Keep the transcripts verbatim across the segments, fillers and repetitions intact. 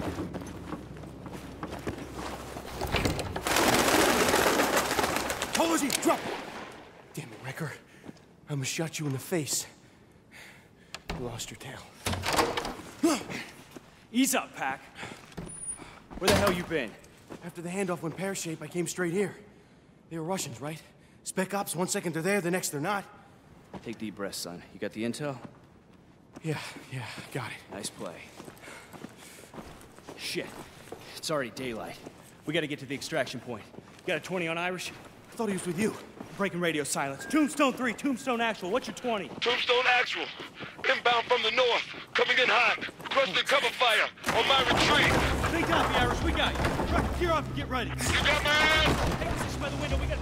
Told you, drop it! Damn it, Wrecker. I almost shot you in the face. You lost your tail. Ease up, Pac. Where the hell you been? After the handoff went pear-shaped, I came straight here. They were Russians, right? Spec ops, one second they're there, the next they're not. Take deep breaths, son. You got the intel? Yeah, yeah, got it. Nice play. Shit. It's already daylight. We gotta get to the extraction point. You got a twenty on Irish? I thought he was with you. Breaking radio silence. Tombstone three, Tombstone Actual. What's your twenty? Tombstone Actual. Inbound from the north. Coming in hot. Requesting cover fire on my retreat. Big copy, Irish. We got you. Truck, gear up and get ready. You got my ass? Take position by the window. We got...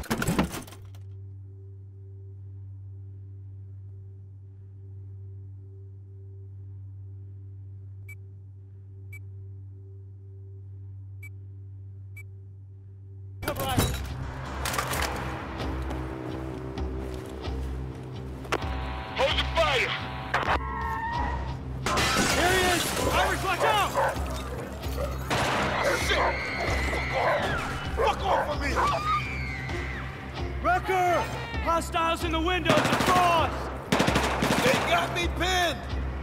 Cover Irish. Hold the fire. Here he is! Irish, watch out! Shit. Fuck off of me. Wrecker! Hostiles in the windows across! They got me pinned.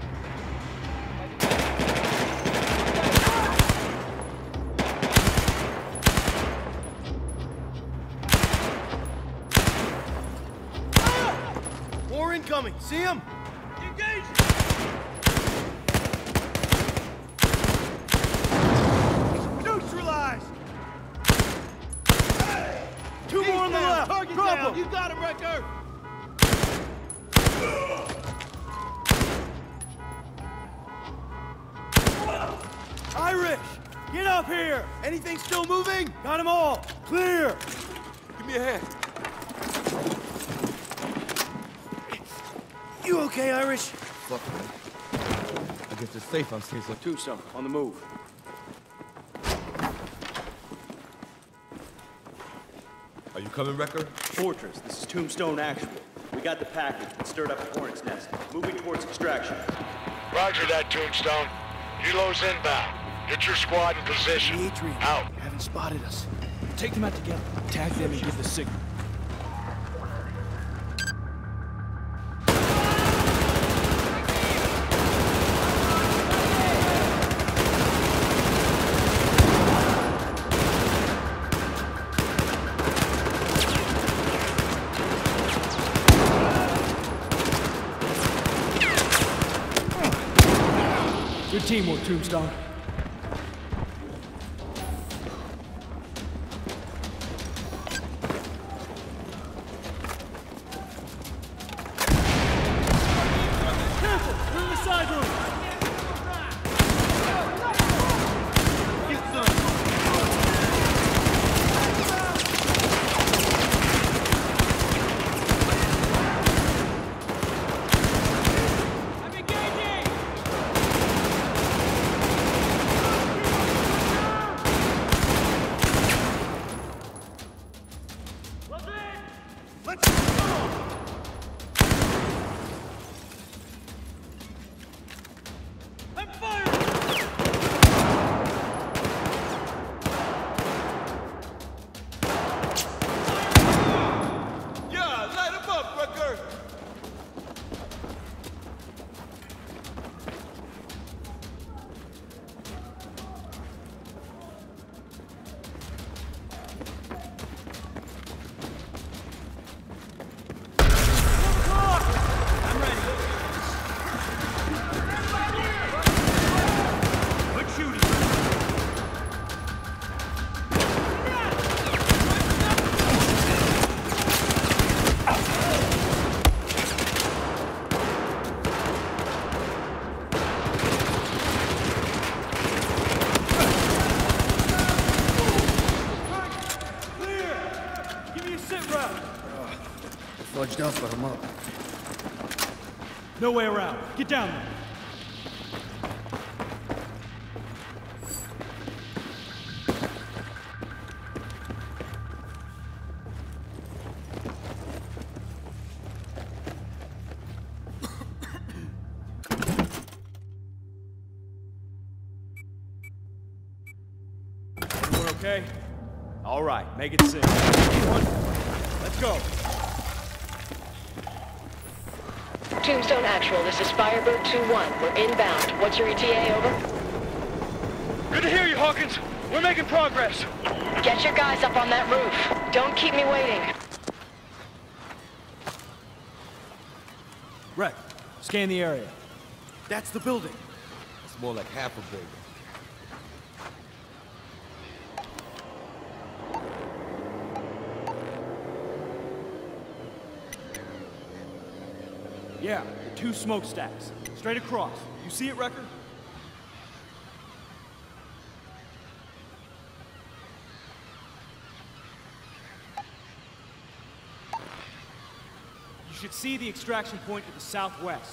More incoming. See him? Engage! Neutralized! Two more on the left! Target Drop down. him! You got him, Wrecker! Irish! Get up here! Anything still moving? Got them all! Clear! Give me a hand. You okay, Irish? Fuck, man. I guess it's safe on Caesar. Tombstone, on the move. Are you coming, Wrecker? Fortress, this is Tombstone Actual. We got the package that stirred up a hornet's nest. Moving towards extraction. Roger that, Tombstone. Helo's inbound. Get your squad in position. Adrian. Out. Haven't spotted us. Take them out together. Tag them and give the signal. Good teamwork, Tombstone. Careful! You're in the side room! I'm engaging! Let's go! I'm firing! Yeah, light him up, Wrecker. I'm ready. Good shooting. Clear! Give me a sit rep. Fudged up, but I'm up. No way around. Get down there. okay? All right, make it sing. Let's go. Tombstone Actual, this is Firebird two one. We're inbound. What's your E T A, over? Good to hear you, Hawkins. We're making progress. Get your guys up on that roof. Don't keep me waiting. Rec, scan the area. That's the building. It's more like half a building. Yeah, the two smokestacks. Straight across. You see it, Wrecker? You should see the extraction point to the southwest.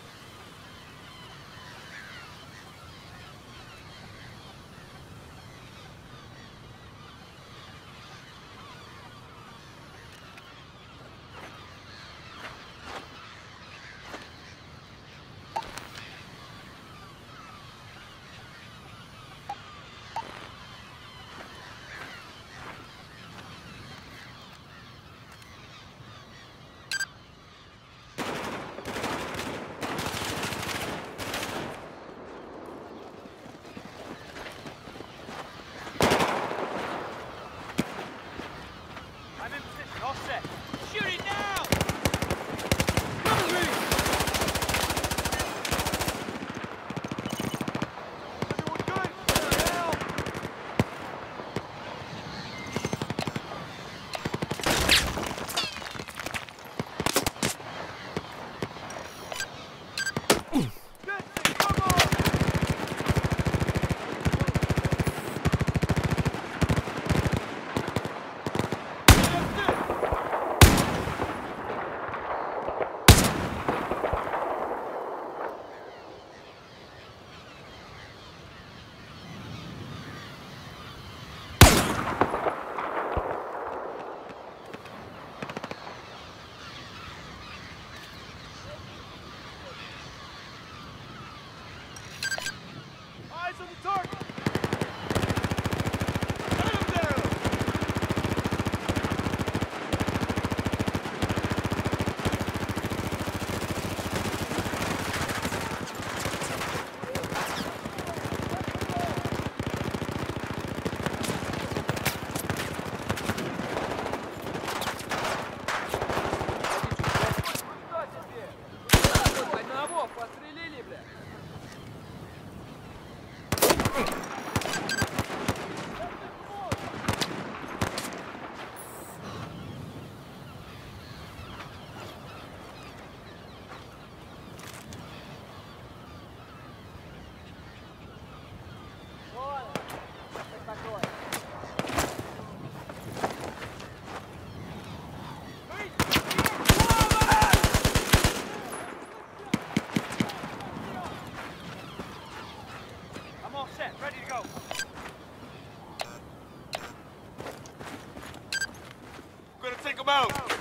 Out.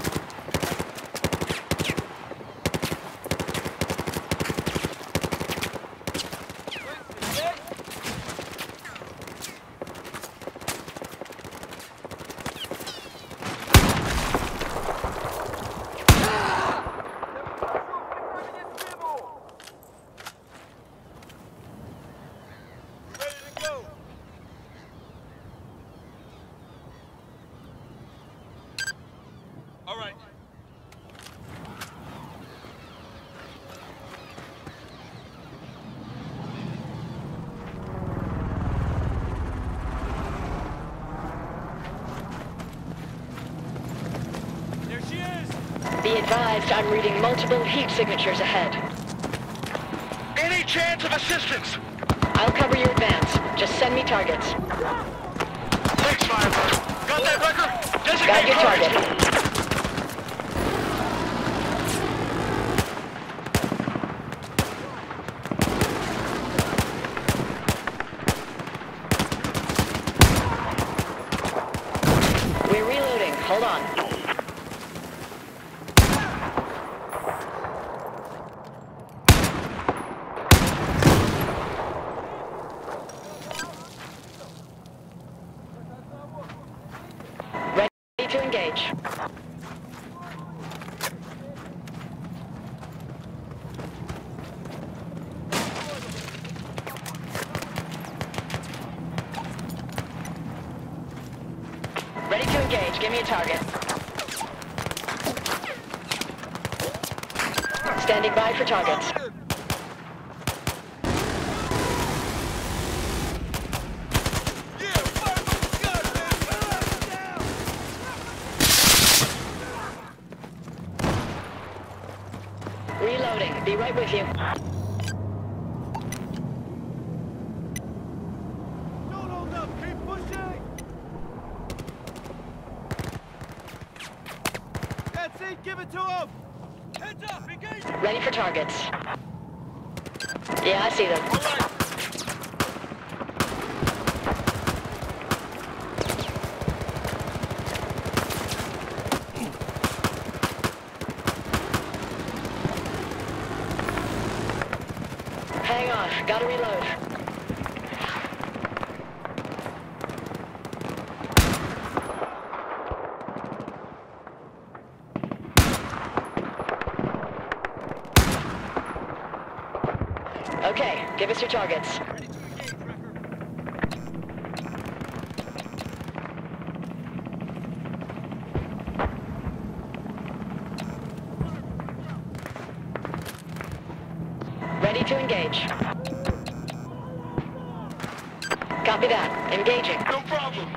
All right. There she is! Be advised, I'm reading multiple heat signatures ahead. Any chance of assistance? I'll cover your advance. Just send me targets. Thanks, Firebird. Got that, Wrecker? Designate Got your target. target. We're reloading. Hold on. Ready to engage. Give me a target. Standing by for targets. Reloading. Be right with you. Don't hold up. Keep pushing. That's it. Give it to him. Heads up. Engage. Ready for targets. Yeah, I see them. Hang on, gotta reload. Okay, give us your targets. Ready to engage. Copy that. Engaging. No problem.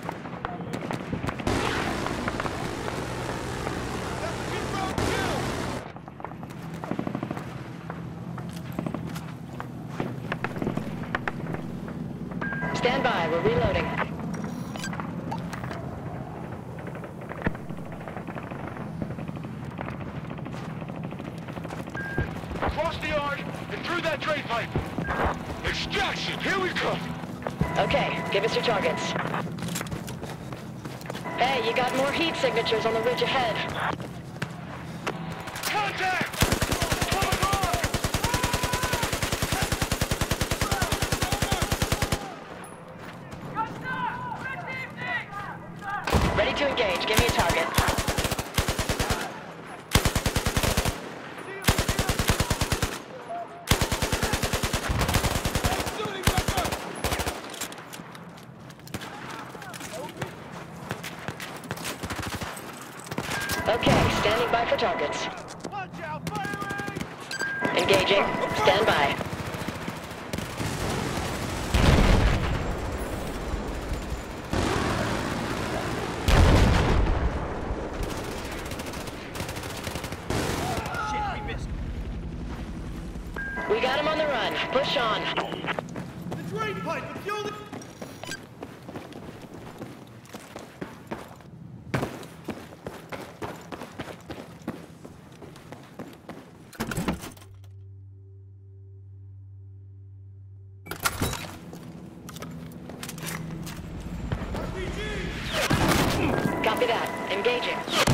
Stand by. We're reloading. Across the yard and through that drain pipe. Extraction. Here we come. Okay, give us your targets. Hey, you got more heat signatures on the ridge ahead. Contact. Ready to engage. Give me a target. Okay, standing by for targets. Watch out. Firing. Engaging. Stand by. Shit, we missed. We got him on the run. Push on. The drain pipe. The fuel. The... Copy that. Engaging.